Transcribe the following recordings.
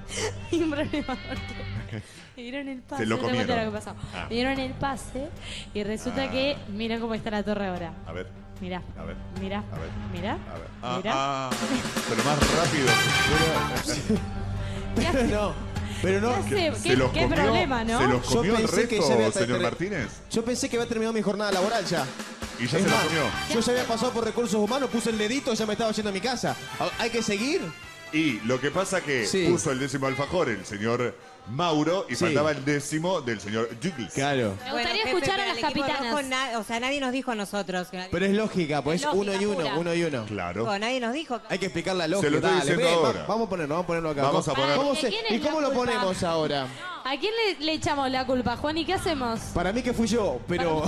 Hay un problema porque dieron el pase. Se lo no te cuento comieron. lo que pasó. Dieron el pase y resulta que mira cómo está la torre ahora. A ver, Mirá, a ver, mirá, a ver, mirá, a ver. mirá. Pero más rápido. Pero no. ¿Qué hace? Se los ¿Qué comió, problema, no? ¿Se los Yo comió el pensé que ya resto, había señor Martínez? Yo pensé que había terminado mi jornada laboral ya. Y ya Es se lo más, comió. Yo ya había pasado por recursos humanos, puse el dedito y ya me estaba yendo a mi casa. ¿Hay que seguir? Y lo que pasa que Sí. puso el 10º alfajor el señor Mauro y Sí. faltaba el 10º del señor Juglis. Claro. Me gustaría escuchar a las capitanas. O sea, nadie nos dijo a nosotros. Pero es lógica, pues Es es uno y lógica uno, pura. uno y uno. Claro. Nadie nos dijo. Hay que explicar la lógica. Se lo estoy Dale, diciendo ahora. Vamos a ponerlo acá. Vamos a poner- ¿Cómo ¿De quién es ¿Y cómo la lo culpa? ponemos ahora? ¿A quién le echamos la culpa, Juan? ¿Y qué hacemos? Para mí que fui yo, pero...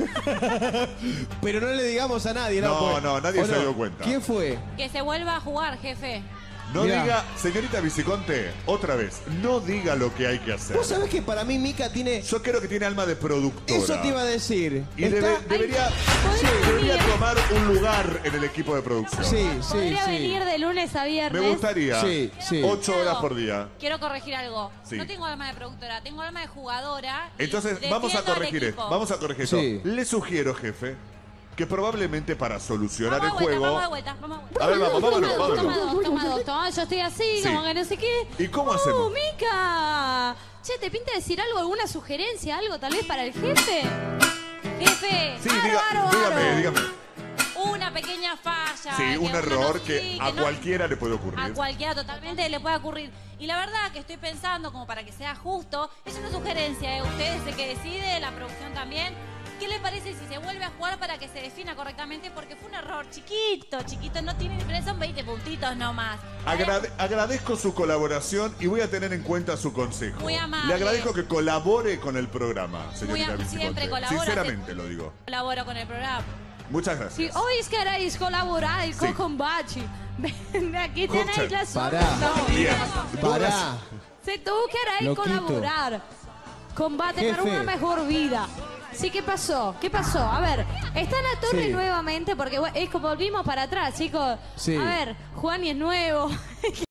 pero no le digamos a nadie, ¿no? No, Pues- no, nadie ¿o se dio cuenta. ¿Quién fue? Que se vuelva a jugar, jefe. No Mirá. diga, señorita Viciconte, otra vez, no diga lo que hay que hacer. Vos sabés que para mí Mica tiene... Yo creo que tiene alma de productora. Eso te iba a decir. Y Está- debería tomar un lugar en el equipo de producción. Sí, sí, ¿Podría sí. venir de lunes a viernes? Me gustaría. Sí, sí. 8 horas por día. Quiero corregir algo. Sí. No tengo alma de productora, tengo alma de jugadora. y Entonces, vamos a defiendo al corregir equipo. esto. Vamos a corregir esto. Sí. Le sugiero, jefe, que probablemente para solucionar Vamos el a vuelta, juego... vamos de vuelta, vamos a vuelta. A ver, vamos, vámonos, vámonos. Toma dos. Toma, yo estoy así, Sí. como que no sé qué. ¿Y cómo hacemos? Mica! Che, ¿te pinta decir algo, alguna sugerencia, algo tal vez para el jefe? Jefe, Sí, dígame. una pequeña falla. Sí, que un uno error no- que sí, a no- cualquiera le puede ocurrir. A cualquiera totalmente le puede ocurrir. Y la verdad que estoy pensando, como para que sea justo, es una sugerencia, Usted es el que decide, la producción también. ¿Qué le parece si se vuelve a jugar para que se defina correctamente? Porque fue un error chiquito, no tiene diferencia, son 20 puntitos nomás. Agradezco su colaboración y voy a tener en cuenta su consejo. Muy amable. Le agradezco que colabore con el programa, señorita Muy Viciconte. siempre colabora, Sinceramente lo digo. Colaboro con el programa. Muchas gracias. Si hoy queréis colaborar con Sí. Combachi, ven aquí tenéis la Pará. solución. Bien. Pará. Si tú queréis Loquito. colaborar, combate para Jefe. una mejor vida. Sí, ¿qué pasó? ¿Qué pasó? A ver, está en la torre Sí. nuevamente porque es como volvimos para atrás, chicos. Sí. A ver, Juan y es nuevo.